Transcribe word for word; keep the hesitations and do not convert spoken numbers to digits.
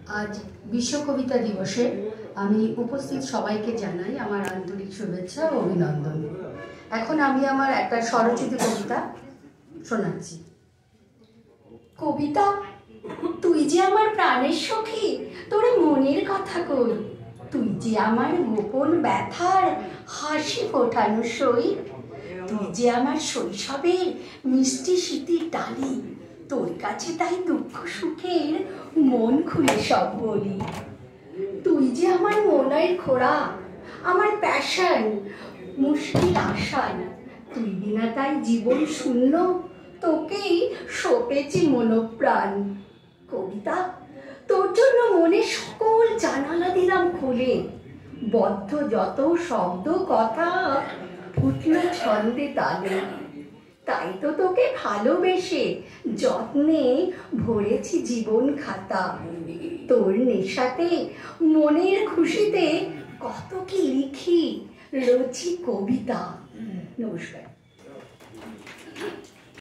आज विश्व कविता दिवसे आमी उपस्थित सबाइके जानाई आमार आंतरिक शुभेच्छा और अभिनंदन। एखन आमी आमार एकटा स्वरचित कविता शोनाচ্ছি। कविता तुई जे आमार प्राणेर सखी, तोरे मनेर कथा कই, तुई जे आमार गोपन व्यथार हासि फोटानो सई, तुई जे आमार शैशवेर मिष्टि स्मृतिर डाली, तोर काছে তাই দুঃখ সুখের মন খুলে সব বলি। তুই যে আমার মনের খোরাক, আমার প্যাশন, মুশকিল আশান, তুই বিনা তাই জীবন শূন্য, তোকেই সপেছি মনপ্রাণ। কবিতা তোর জন্য মনে সকল জানালা দিলাম খুলে, বদ্ধ যত শব্দ কথা ফুটলো ছন্দে তালে, তাই তো তোকে ভালোবেসে যত্নে ভরেছি জীবন খাতা। তোর নেশাতে মনের খুশিতে কত কি লিখি রচি কবিতা। নমস্কার।